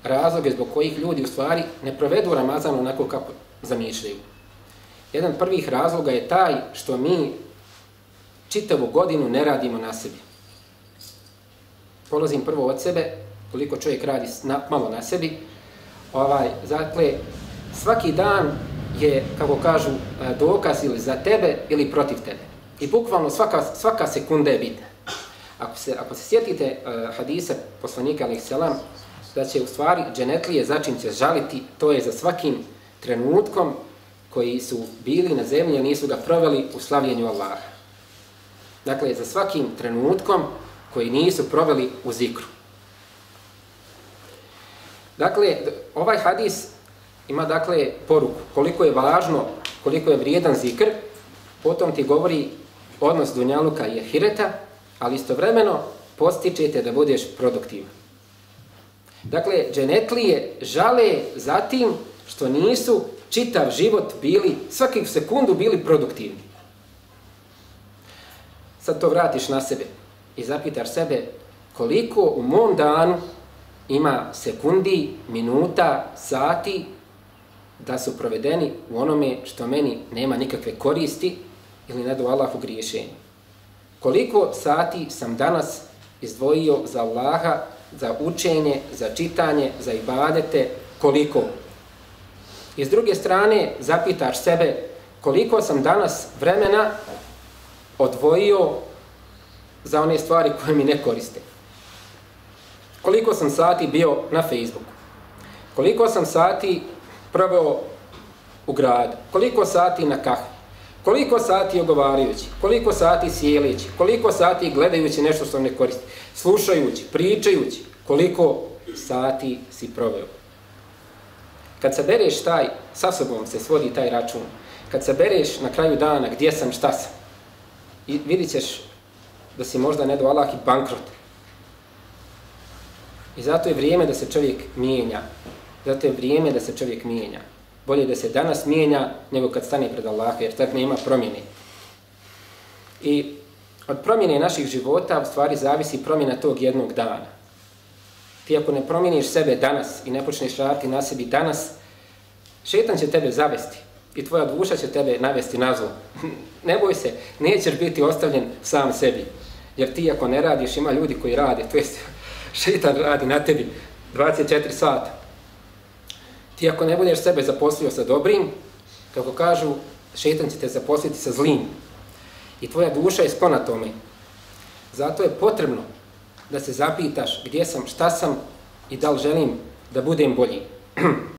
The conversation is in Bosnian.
razloge zbog kojih ljudi u stvari ne provedu Ramazan onako kako zamišljaju. Jedan prvih razloga je taj što mi čitavu godinu ne radimo na sebi. Polazim prvo od sebe, koliko čovjek radi malo na sebi. Dakle, svaki dan je, kako kažu, dokaz ili za tebe ili protiv tebe. I bukvalno svaka sekunda je bitna. Ako se sjetite hadisa poslanika alejhi selam, da će u stvari dženetlije začin će žaliti, to je za svakim trenutkom koji su bili na zemlji, a nisu ga proveli u slavljenju Allaha. Dakle, za svakim trenutkom koji nisu proveli u zikru. Dakle, ovaj hadis ima dakle poruku koliko je važno, koliko je vrijedan zikr, potom ti govori odnos dunjaluka i ahireta, ali istovremeno postičete da budeš produktivan. Dakle, dženetlije žale za tim što nisu čitav život bili, svakih sekundu bili produktivni. Sad to vratiš na sebe i zapitaš sebe koliko u mom danu ima sekundi, minuta, sati da su provedeni u onome što meni nema nikakve koristi ili ne do Allahu griješenja. Koliko sati sam danas izdvojio za Allaha, za učenje, za čitanje, za ibadete, koliko? I s druge strane zapitaš sebe koliko sam danas vremena odvojio za one stvari koje mi ne koriste. Koliko sam sati bio na Facebooku? Koliko sam sati proveo u gradu? Koliko sati na kahvi? Koliko sati ogovarajući? Koliko sati sjeleći? Koliko sati gledajući nešto što ne koristi? Slušajući, pričajući? Koliko sati si proveo? Kad sabereš sa sobom se svodi taj račun. Kad sabereš na kraju dana gdje sam, šta sam, i vidit ćeš da si možda ne do Allah i bankrot. I zato je vrijeme da se čovjek mijenja. Zato je vrijeme da se čovjek mijenja. Bolje da se danas mijenja nego kad stane pred Allaha, jer tako nema promjene. I od promjene naših života u stvari zavisi promjena tog jednog dana. Ti ako ne promijeniš sebe danas i ne počneš raditi na sebi danas, šetan će tebe zavesti i tvoja duša će tebe navesti na zlo. Ne boj se, nećeš biti ostavljen sam sebi. Jer ti ako ne radiš, ima ljudi koji rade, to jest šetan radi na tebi 24 sata. Ti ako ne budeš sebe zaposlio sa dobrim, kako kažu, šetan će te zaposliti sa zlim. I tvoja duša je sklona tome. Zato je potrebno da se zapitaš gdje sam, šta sam i da li želim da budem bolji.